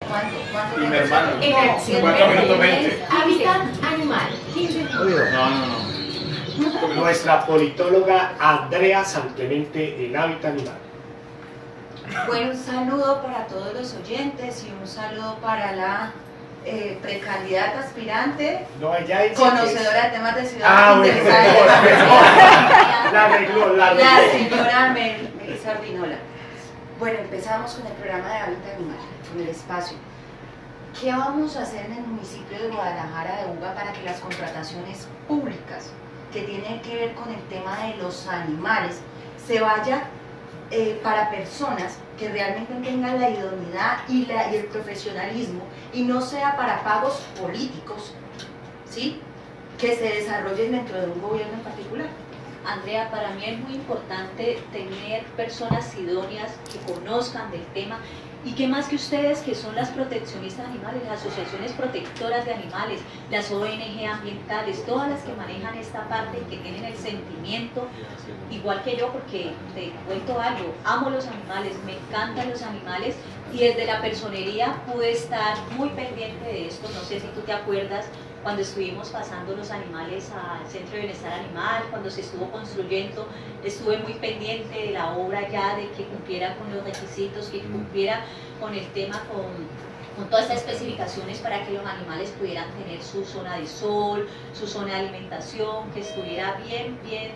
Y mi hermano. En acción 4 minutos 20. Hábitat animal. 15 minutos. No. Nuestra politóloga Andrea San Clemente en Hábitat Animal. Bueno, un saludo para todos los oyentes y un saludo para la precandidata aspirante, No, ella dice conocedora de temas de ciudad. Ah, bueno, interesada. la arregló. La señora Melissa Ardinola. Bueno, empezamos con el programa de Hábitat Animal, con el espacio. ¿Qué vamos a hacer en el municipio de Guadalajara de Uga para que las contrataciones públicas que tienen que ver con el tema de los animales se vaya para personas que realmente tengan la idoneidad y el profesionalismo y no sea para pagos políticos, ¿sí?, que se desarrollen dentro de un gobierno en particular? Andrea, para mí es muy importante tener personas idóneas que conozcan del tema y que más que ustedes, que son las proteccionistas de animales, las asociaciones protectoras de animales, las ONG ambientales, todas las que manejan esta parte y que tienen el sentimiento, igual que yo, porque te cuento algo, amo los animales, me encantan los animales y desde la personería pude estar muy pendiente de esto. No sé si tú te acuerdas cuando estuvimos pasando los animales al Centro de Bienestar Animal, cuando se estuvo construyendo, estuve muy pendiente de la obra ya, de que cumpliera con los requisitos, que cumpliera con el tema, con todas estas especificaciones para que los animales pudieran tener su zona de sol, su zona de alimentación, que estuviera bien,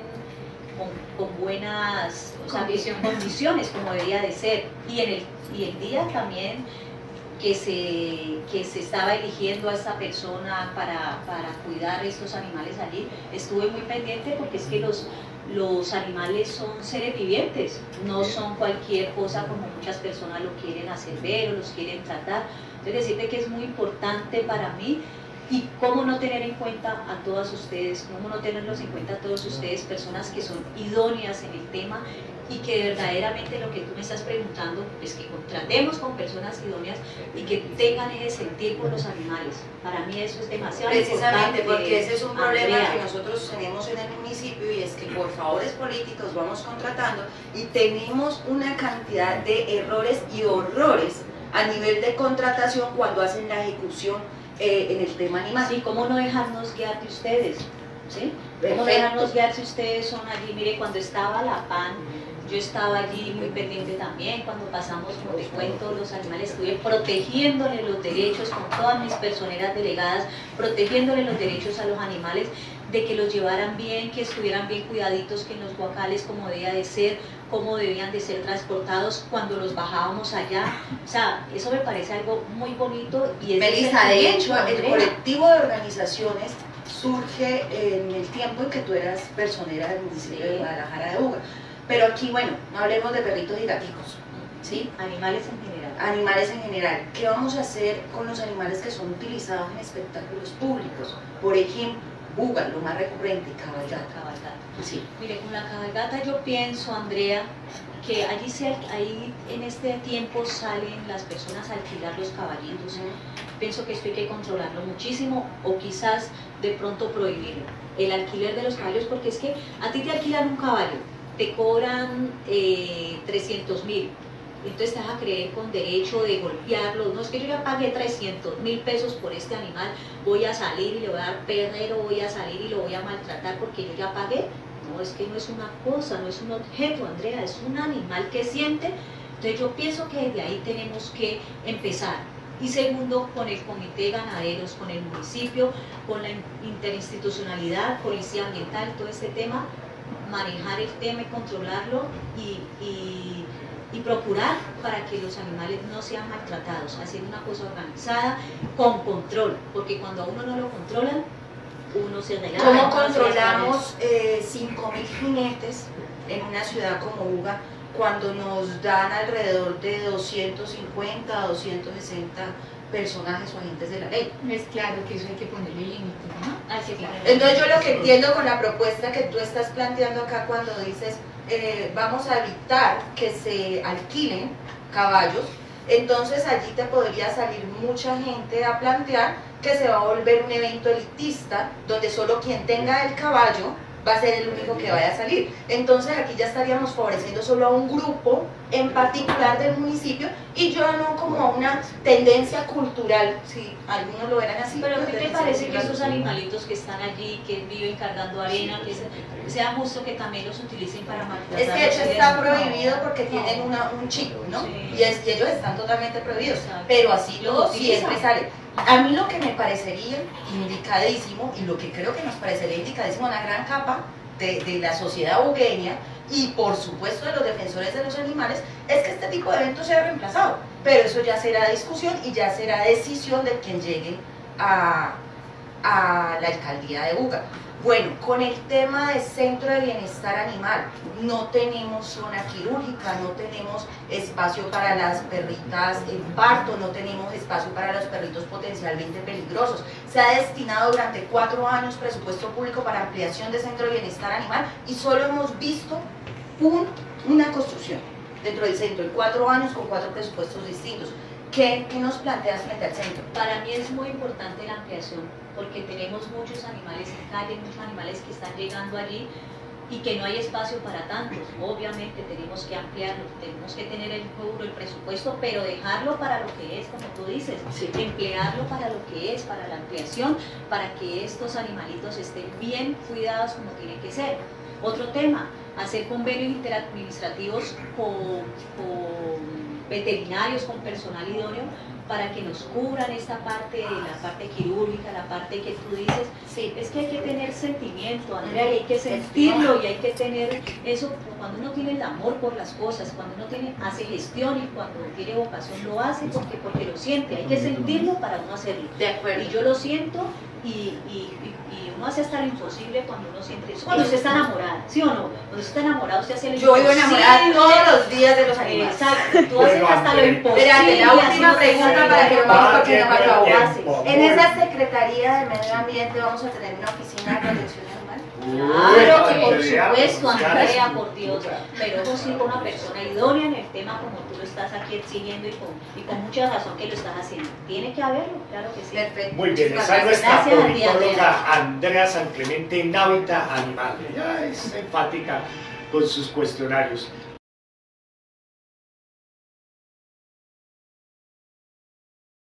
con buenas, o sea, condiciones como debería de ser. Y el día también que se estaba eligiendo a esta persona para cuidar estos animales allí, estuve muy pendiente porque es que los animales son seres vivientes, no son cualquier cosa como muchas personas lo quieren hacer ver o los quieren tratar. Entonces decirte que es muy importante para mí. Y cómo no tener en cuenta a todas ustedes, cómo no tenerlos en cuenta a todos ustedes, personas que son idóneas en el tema y que verdaderamente lo que tú me estás preguntando es que contratemos con personas idóneas y que tengan ese sentir por los animales. Para mí eso es demasiado Precisamente importante, porque ese es un problema Andrea, que nosotros tenemos en el municipio, y es que por favores políticos vamos contratando y tenemos una cantidad de errores y horrores a nivel de contratación cuando hacen la ejecución en el tema animal. Sí, ¿cómo no dejarnos guiar de ustedes? ¿Sí? ¿Cómo Perfecto. dejarnos guiar si ustedes son allí? Mire, cuando estaba la PAN, yo estaba allí muy pendiente también, cuando pasamos, como te cuento, los animales, estuve protegiéndole los derechos con todas mis personeras delegadas, protegiéndole los derechos a los animales, de que los llevaran bien, que estuvieran bien cuidaditos, que en los guacales como debía de ser, cómo debían de ser transportados cuando los bajábamos allá. O sea, eso me parece algo muy bonito. Y es Melissa, de hecho, el Andrea, colectivo de organizaciones surge en el tiempo en que tú eras personera del municipio de Guadalajara de Uga. Pero aquí, bueno, no hablemos de perritos y gaticos, ¿sí? animales en general. Animales en general. ¿Qué vamos a hacer con los animales que son utilizados en espectáculos públicos? Por ejemplo, Uga, lo más recurrente, cabalgata. Cabalgata. Sí. Mire, con la cabalgata yo pienso, Andrea, que ahí en este tiempo salen las personas a alquilar los caballitos. Pienso que esto hay que controlarlo muchísimo, o quizás de pronto prohibirlo, el alquiler de los caballos, porque es que a ti te alquilan un caballo, te cobran 300.000, entonces te vas a creer con derecho de golpearlo. No es que yo ya pagué 300.000 pesos por este animal, voy a salir y le voy a dar perrero, voy a salir y lo voy a maltratar porque yo ya pagué. No, es que no es una cosa, no es un objeto, Andrea, es un animal que siente. Entonces yo pienso que desde ahí tenemos que empezar. Y segundo, con el comité de ganaderos, con el municipio, con la interinstitucionalidad, policía ambiental, todo este tema, manejar el tema y controlarlo y procurar para que los animales no sean maltratados, haciendo una cosa organizada, con control, porque cuando a uno no lo controlan, uno se regala. ¿Cómo controlamos 5.000 jinetes en una ciudad como Uga cuando nos dan alrededor de 250 a 260 personajes o agentes de la ley? Es claro que eso hay que ponerle límites, ¿no? Así que, Entonces yo lo que entiendo con la propuesta que tú estás planteando acá cuando dices vamos a evitar que se alquilen caballos, entonces allí te podría salir mucha gente a plantear que se va a volver un evento elitista donde solo quien tenga el caballo va a ser el único que vaya a salir. Entonces aquí ya estaríamos favoreciendo solo a un grupo en particular del municipio y yo no como a una tendencia cultural, si algunos lo verán así. Pero ¿qué te tendencia parece que cultural. esos animalitos que están allí, que viven cargando arena, que sea justo que también los utilicen para maltratar? Es que de hecho está prohibido porque tienen un chip, ¿no? Sí. Y ellos están totalmente prohibidos, Exacto. pero así Lo todo utilizan. siempre sale. A mí lo que me parecería indicadísimo, y lo que creo que nos parecería indicadísimo, una gran capa de la sociedad bugueña y por supuesto de los defensores de los animales, es que este tipo de eventos sea reemplazado. Pero eso ya será discusión y ya será decisión de quien llegue a la alcaldía de Buga. Bueno, con el tema del centro de bienestar animal, no tenemos zona quirúrgica, no tenemos espacio para las perritas en parto, no tenemos espacio para los perritos potencialmente peligrosos. Se ha destinado durante 4 años presupuesto público para ampliación de centro de bienestar animal y solo hemos visto una construcción dentro del centro en 4 años con 4 presupuestos distintos. ¿Qué nos planteas frente al centro? Para mí es muy importante la ampliación, porque tenemos muchos animales en calle, muchos animales que están llegando allí y que no hay espacio para tantos. Obviamente tenemos que ampliarlo, tenemos que tener el presupuesto, pero dejarlo para lo que es, como tú dices, emplearlo para lo que es, para la ampliación, para que estos animalitos estén bien cuidados como tienen que ser. Otro tema, hacer convenios interadministrativos con veterinarios, con personal idóneo, para que nos cubran esta parte, la parte quirúrgica, la parte que tú dices. Sí. Es que hay que tener sentimiento, Andrea, y hay que sentirlo, y hay que tener eso, cuando uno tiene el amor por las cosas, cuando uno hace gestión y cuando tiene vocación lo hace porque lo siente, hay que sentirlo para uno hacerlo. De acuerdo. Y yo lo siento y uno hace hasta lo imposible cuando uno siente eso. Cuando usted está enamorada, ¿sí o no? Cuando usted está enamorado, usted hace lo Yo vivo imposible. enamorada todos los días de los animales. Exacto, tú haces Bueno, hasta lo Andrea. imposible. Espérate, la última haciendo pregunta para que no me Ah, porque no me qué acabo. buen haces. tiempo. En esa Secretaría de Medio Ambiente vamos a tener una oficina de protección animal. Claro que por Andrea, supuesto, pues, ya Andrea, es- por Dios, pero eso sí con una persona idónea en el tema como tú lo estás aquí exigiendo y con mucha razón que lo estás haciendo. Tiene que haberlo, claro que sí. Perfecto. Muy bien, Muchísimas esa es nuestra Gracias a ti, politóloga Andrea San Clemente en Hábitat Animal. Ella es enfática con sus cuestionarios.